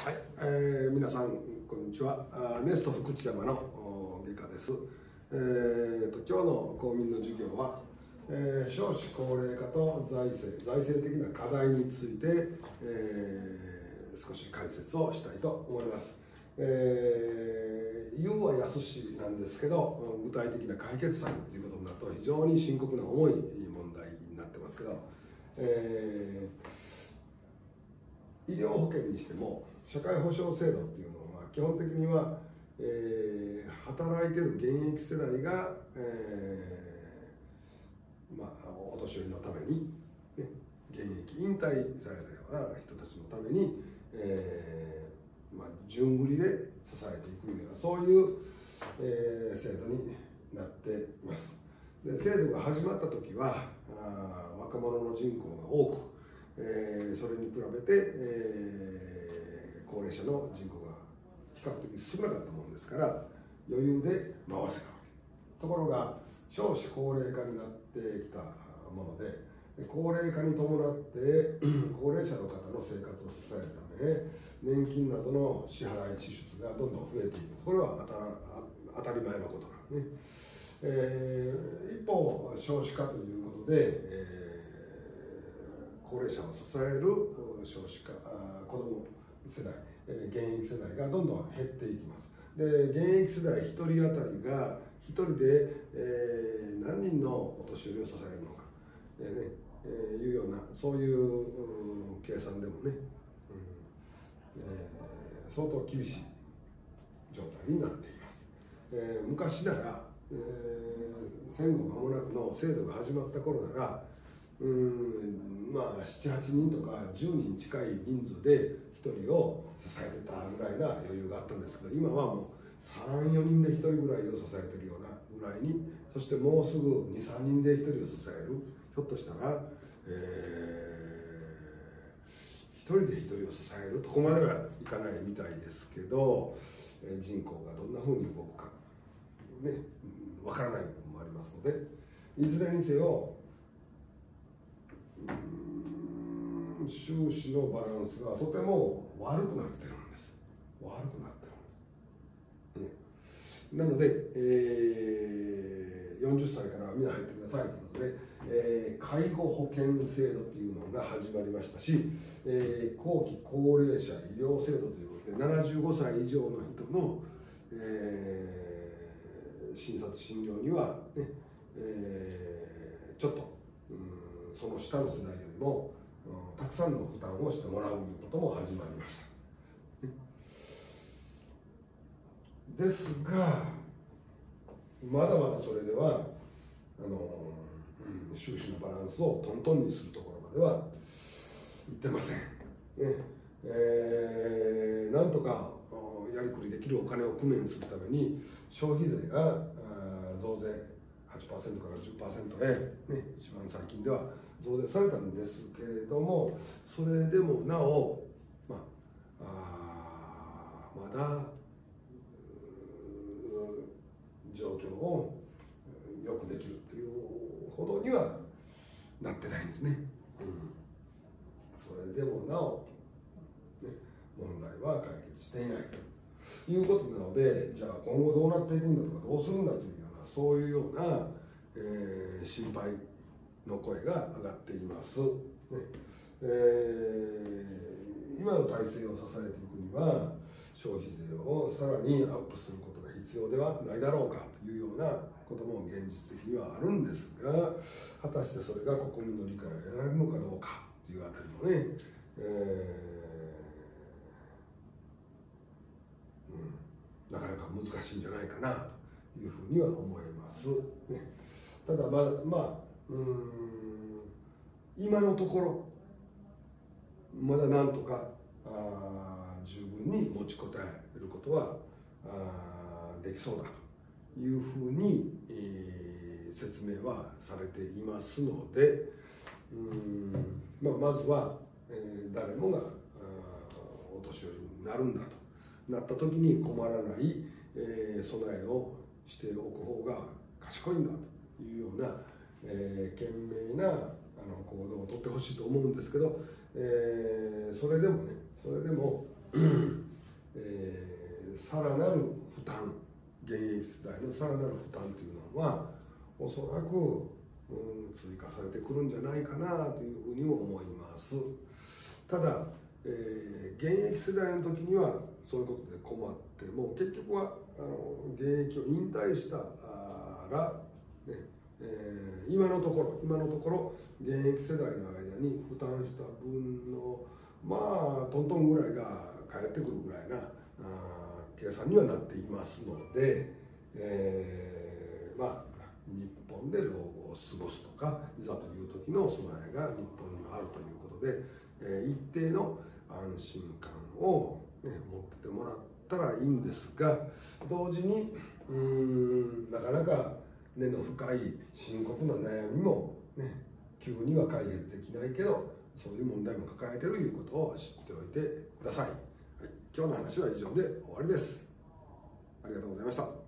はい、皆さんこんにちは。ネスト福知山の外科です。今日の公民の授業は、少子高齢化と財政的な課題について、少し解説をしたいと思います。言うは易しなんですけど、具体的な解決策ということになると非常に深刻な重い問題になってますけど、医療保険にしても社会保障制度っていうのは基本的には、働いている現役世代が、お年寄りのために、ね、現役引退されたような人たちのために、順繰りで支えていくようなそういう、制度になっています。で、制度が始まった時は若者の人口が多く、それに比べて、高齢者の人口が比較的少なかったものですから余裕で回せたわけ。ところが少子高齢化になってきたもので、高齢化に伴って高齢者の方の生活を支えるため年金などの支払い支出がどんどん増えています。これは当たり前のことなんですね。一方少子化ということで、高齢者を支える少子化、子ども世代、現役世代がどんどん減っていきます。で、現役世代1人当たりが1人で、何人のお年寄りを支えるのか、いうようなそういう計算でもね、相当厳しい状態になっています。昔なら、戦後間もなくの制度が始まった頃なら7、8人とか10人近い人数で1人を支えてたぐらいな余裕があったんですけど、今はもう3、4人で1人ぐらいを支えてるようなぐらいに、そしてもうすぐ2、3人で1人を支える、ひょっとしたら、1人で1人を支えるとこまではいかないみたいですけど、人口がどんなふうに動くかね、わからない部分もありますので、いずれにせよ収支のバランスがとても悪くなってるんです。なので、40歳からみんな入ってくださいということで、介護保険制度というのが始まりましたし、後期高齢者医療制度ということで75歳以上の人の、診察診療には、ねちょっとその下の世代よりもたくさんの負担をしてもらうということも始まりました。ですがまだまだそれでは収支のバランスをトントンにするところまではいってません。なんとかやりくりできるお金を工面するために消費税が増税8% から 10% へ、一番最近では増税されたんですけれども、それでもなお、まだ状況をよくできるというほどにはなってないんですね。それでもなお、問題は解決していないということなので、じゃあ今後どうなっていくんだとかどうするんだというようなそういうような、心配の声が上がっています。今の体制を支えていくには消費税をさらにアップすることが必要ではないだろうかというようなことも現実的にはあるんですが、果たしてそれが国民の理解を得られるのかどうかというあたりもね、なかなか難しいんじゃないかなというふうには思います、ただ今のところまだなんとか十分に持ちこたえることはできそうだというふうに、説明はされていますので、まずは、誰もがお年寄りになるんだとなった時に困らない、備えをしておく方が賢いんだというような、賢明な行動をとってほしいと思うんですけど、それでもさらなる負担、現役世代のさらなる負担というのはおそらく追加されてくるんじゃないかなというふうにも思います。ただ、現役世代の時にはそういうことで困っても結局は現役を引退したら、ね今のところ現役世代の間に負担した分のトントンぐらいが返ってくるぐらいな計算にはなっていますので、日本で老後を過ごすとかいざという時の備えが日本にはあるということで、一定の安心感を、持っててもらったらいいんですが、同時になかなか根の深い深刻な悩みも、急には解決できないけどそういう問題も抱えているということを知っておいてください。はい、今日の話は以上で終わりです。ありがとうございました。